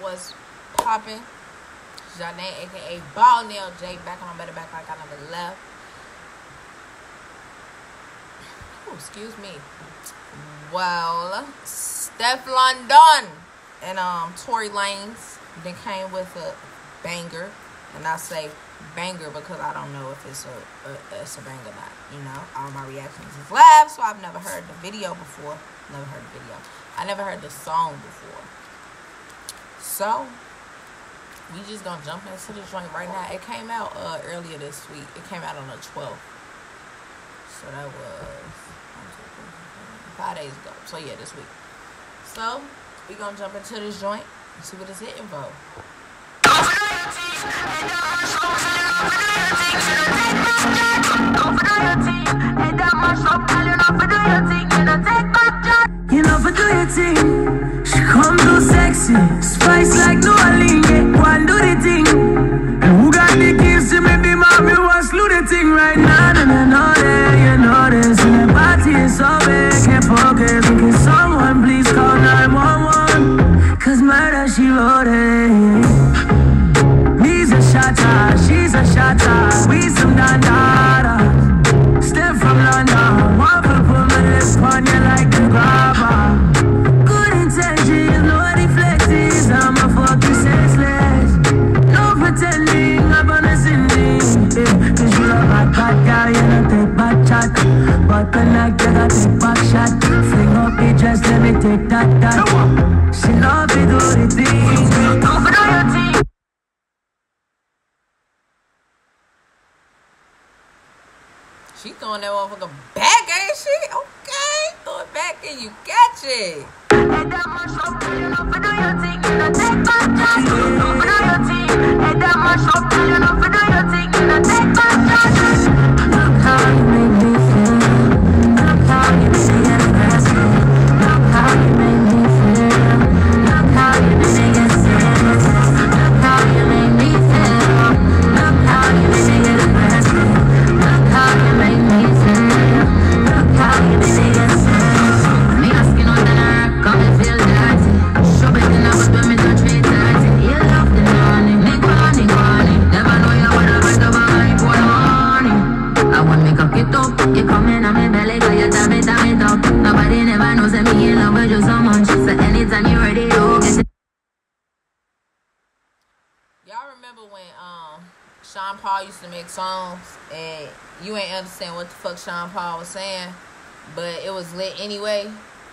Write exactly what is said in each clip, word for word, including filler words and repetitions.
what's popping? Janae, aka Ball Nail J, back on Better Back like I never left. Oh, excuse me. Well, Steph London and um Tory Lanez then came with a banger, and I say banger because I don't know if it's a, a it's a banger or not. You know, all my reactions is live, so I've never heard the video before. Never heard the video. I never heard the song before. So we just gonna jump into the joint right now. It came out uh, earlier this week. It came out on the twelfth. So that was five days ago. So yeah, this week. So we gonna jump into this joint and see what it's hitting for. You know for do your thing. She come too sexy, spice like New Orleans. Yeah, one do the thing. And who got the keys to me? Be mommy, what's do the thing right now? And you know that, you know this. And the party is so big, can't focus. Can someone please call nine one one? Cause murder she wrote it. He's a shatter, she's a shatter. We some dandada. Step from London, one for put my lips on you like the grabber. Good intentions, no deflections. I'm a fucking senseless. No pretending, I'm on a sending. Yeah, cause you love my bad guy, you don't take back chat. But when I get a take back shot, fling up the dress, let me take that, that. She love me do the thing. Don't do your thing. She throwing that motherfucker back, ain't she? Okay, throw it back and you got it. Head that much up, you know for do your thing. You know take back shot. Don't do your thing. Head that much up, you know for do your thing. You know take back shot. Look how you make me feel. Look how you make me get aggressive. Look how you make me feel. Look how you make me get serious. Look how you make me feel. Look how you make me get aggressive. Look how you make me feel. Look how you make me get serious. Me asking out and I come and feel dirty. Show it in us when me touch me dirty. You love the morning, me calling, calling. Never know you would have been the vibe for the morning. I want me cock it up, you come in on me belly, cause you tell me, tell me talk. Nobody never knows that me in love with you so much. So anytime you ready, you get it. Y'all remember when um Sean Paul used to make songs and you ain't understand what the fuck Sean Paul was saying, but it was lit anyway?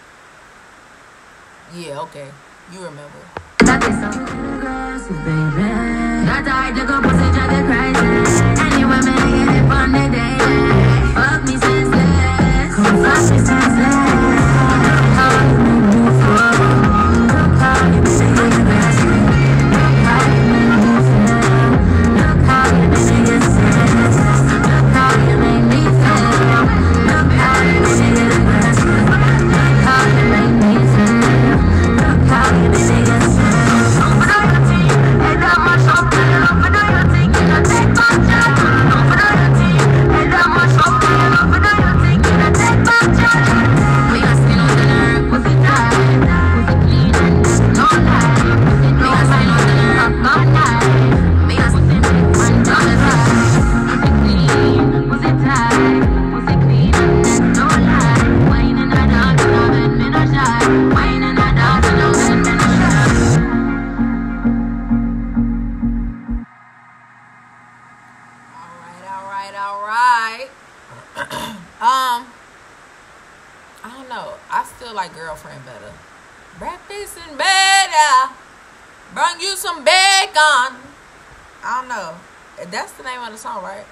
Yeah, okay. You remember. That is so aggressive, baby. That I took a pussy, try to crazy. Anyway, man, I get it on the day. Fuck me senseless. Come fuck me senseless. Look how you make me fall. Look how you make me get aggressive. Look how you make me feel. Look how you make me get serious. Look how you make me feel. Look how you make me get aggressive. Look how you make me feel. Look how you make me get serious. Don't do your thing. Head that much up, you know for do your thing. You know take back shot. Don't do your thing. Head that much up, you know for do your thing. You know take back shot. Me asking out the nerve, pussy tight, pussy clean and no lie. Me asking out the nerve, not lie. Me asking one dollar right. Pussy clean, pussy tight, pussy clean and no lie. Wine and a dance, no bed, me no shy. Wine and a dance, no bed, me no shy. Alright, alright, alright. um, I don't know. I still like Girlfriend better. Breakfast in bed, yeah. Bring you some bacon. I don't know. That's the name of the song, right?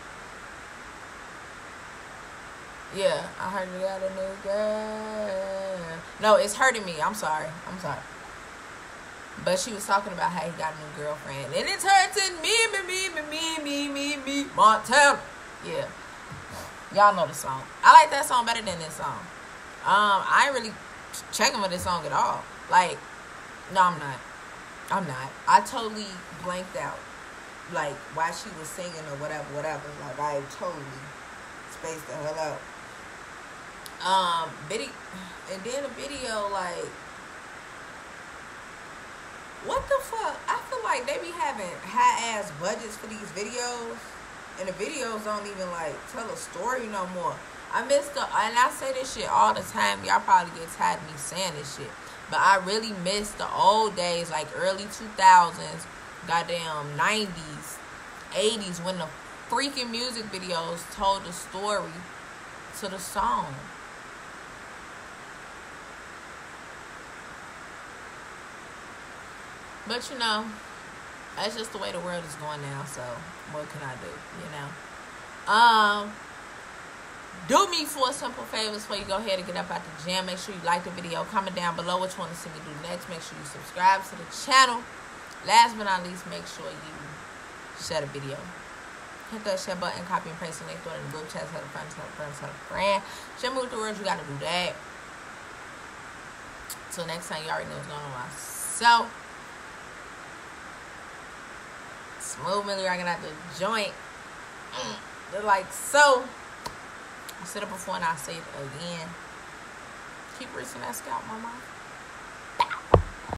Yeah, I heard you got a new girl. No, it's Hurting Me. I'm sorry. I'm sorry. But she was talking about how he got a new girlfriend. And it's hurting me, me, me, me, me, me, me, me, Montana. Yeah. Y'all know the song. I like that song better than this song. Um, I ain't really checking for this song at all. Like, no, I'm not. I'm not. I totally blanked out. Like, while she was singing or whatever, whatever. Like, I totally spaced the hell out. Um, video, and then the video, like, What the fuck? I feel like they be having high ass budgets for these videos, and the videos don't even like tell a story no more. I miss the, and I say this shit all the time. Y'all probably get tired of me saying this shit, but I really miss the old days, like early two thousands, goddamn nineties, eighties, when the freaking music videos told the story to the song. But you know, that's just the way the world is going now, so what can I do, you know? Um, do me four simple favors before you go ahead and get up out the gym. Make sure you like the video, comment down below what you want to see me do next. Make sure you subscribe to the channel. Last but not least, make sure you share the video. Hit that share button, copy and paste the link, throw it in the group chat, tell a friend, tell a friend, tell a friend. Share me with the words, you gotta do that. Till next time, you already know what's going on with myself. Smooth Millie rocking out the joint. Mm, they're like so. I said it before and I'll say it again. Keep rinsing that scalp, mama.